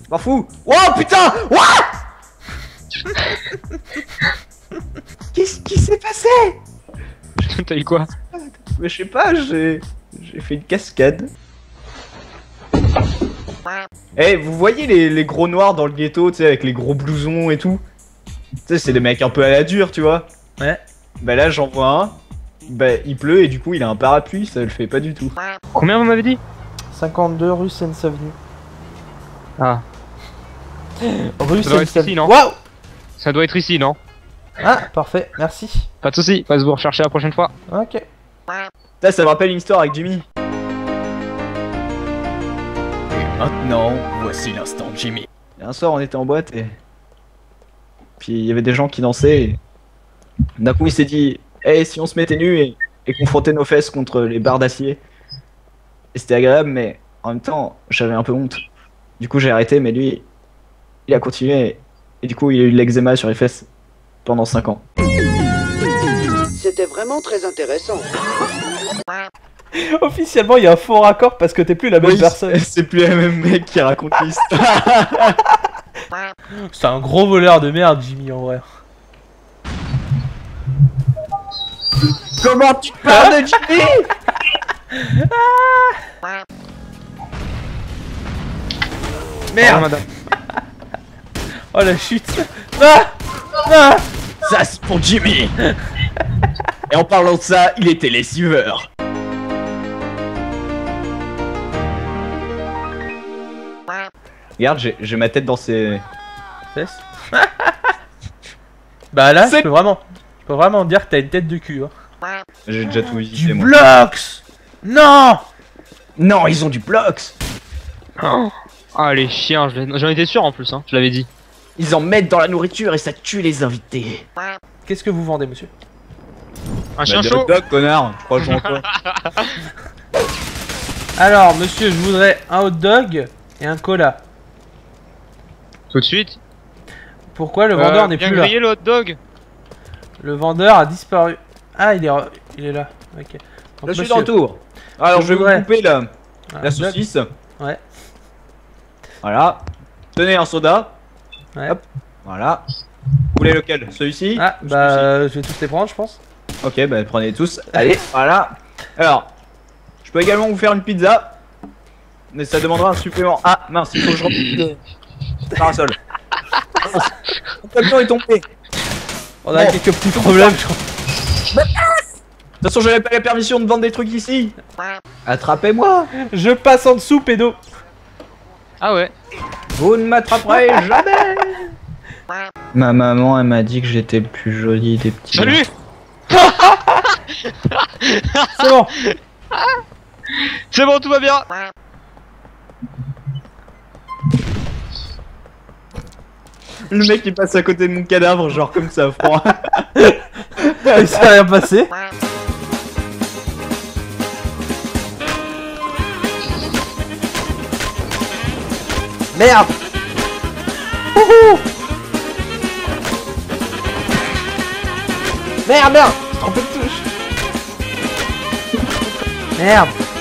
M'en fous. Oh putain. What? Qu'est-ce qui s'est passé? T'as eu quoi? Mais je sais pas, j'ai fait une cascade. Eh, vous voyez les gros noirs dans le ghetto, tu sais, avec les gros blousons et tout? Tu sais, c'est des mecs un peu à la dure, tu vois? Ouais. Bah là, j'en vois un. Bah, il pleut et du coup, il a un parapluie, ça le fait pas du tout. Combien vous m'avez dit? 52 rue Seine-Savenue. Ah. Rue Ça doit être ici, Seine-Savenue. non? Waouh! Ça doit être ici, non? Ah, parfait, merci. Pas de soucis, passe vous rechercher la prochaine fois. Ok. Ça me rappelle une histoire avec Jimmy. Et maintenant, voici l'instant Jimmy. Et un soir, on était en boîte et... Puis il y avait des gens qui dansaient et... D'un coup, il s'est dit, hey, si on se mettait nus et confrontait nos fesses contre les barres d'acier. Et c'était agréable, mais en même temps, j'avais un peu honte. Du coup, j'ai arrêté, mais lui, il a continué. Et du coup, il a eu de l'eczéma sur les fesses pendant 5 ans. C'était vraiment très intéressant. Officiellement, il y a un faux raccord parce que t'es plus la même Oui, personne. c'est plus le même mec qui raconte l'histoire. C'est un gros voleur de merde, Jimmy, en vrai. Comment tu parles de Jimmy? Merde! madame. Oh la chute! Ah! Ah! Ça, c'est pour Jimmy. Et en parlant de ça, il était lessiveur. Regarde, j'ai ma tête dans ses... Fesses. Bah là, C'est- je peux vraiment dire que t'as une tête de cul. Hein. J'ai déjà tout Du visité, moi. Blox! Non! Non, ils ont du Blox. Oh. Ah les chiens, j'en étais sûr en plus, hein, je l'avais dit. Ils en mettent dans la nourriture et ça tue les invités. Qu'est-ce que vous vendez, monsieur? Un chien chaud. Dog, connard. Je crois que j'en peux. Alors, monsieur, je voudrais un hot dog et un cola. Tout de suite. Pourquoi le vendeur n'est bien plus là? grillé le hot dog. Le vendeur a disparu. Ah, il est là. Ok. Donc, Je suis monsieur, dans le tour. Alors, je vais voudrais vous couper un la hot dog. saucisse. Ouais. Voilà. Tenez un soda. Ouais. Hop. Voilà. Vous voulez lequel? Celui-ci? Ah, Ou bah, je vais tous les prendre, je pense. celui-ci? Ok, bah prenez tous. Allez, voilà. Alors, je peux également vous faire une pizza. Mais ça demandera un supplément. Ah, mince, il faut que je remplisse le parasol. Mon camion est tombé. On a Bon. quelques petits problèmes, je crois. De toute façon, j'avais pas la permission de vendre des trucs ici. Attrapez-moi. Je passe en dessous, pédo. Ah ouais. Vous ne m'attraperez jamais. Ma maman, elle m'a dit que j'étais le plus joli des petits. Salut. C'est bon. C'est bon, tout va bien. Le mec il passe à côté de mon cadavre, genre comme ça, froid. Il s'est rien passé. Merde. Wouhou. Merde, merde. J'ai trompé de touche. Merde.